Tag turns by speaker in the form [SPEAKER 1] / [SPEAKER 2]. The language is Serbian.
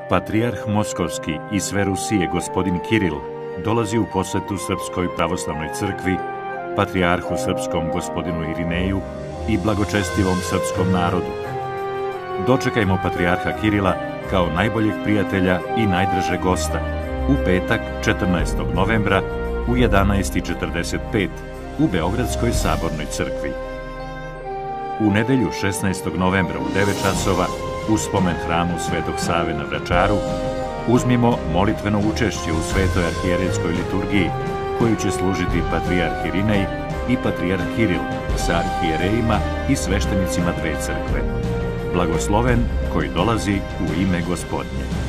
[SPEAKER 1] Patrijarh Moskovski i sve Rusije gospodin Kiril dolazi u posetu Srpskoj pravoslavnoj crkvi, patrijarhu srpskom gospodinu Irineju i blagočestivom srpskom narodu. Dočekajmo patrijarha Kirila kao najboljeg prijatelja i najdržeg gosta u petak 14. novembra u 11:45 u Beogradskoj sabornoj crkvi. U nedelju 16. novembra u 9 časova u spomen hramu Svetog Save na Vračaru uzmimo molitveno učešće u Svetoj arhijerejskoj liturgiji koju će služiti patrijarh Irinej i patrijarh Kiril sa arhijerejima i sveštenicima dve crkve. Blagosloven koji dolazi u ime Gospodnje.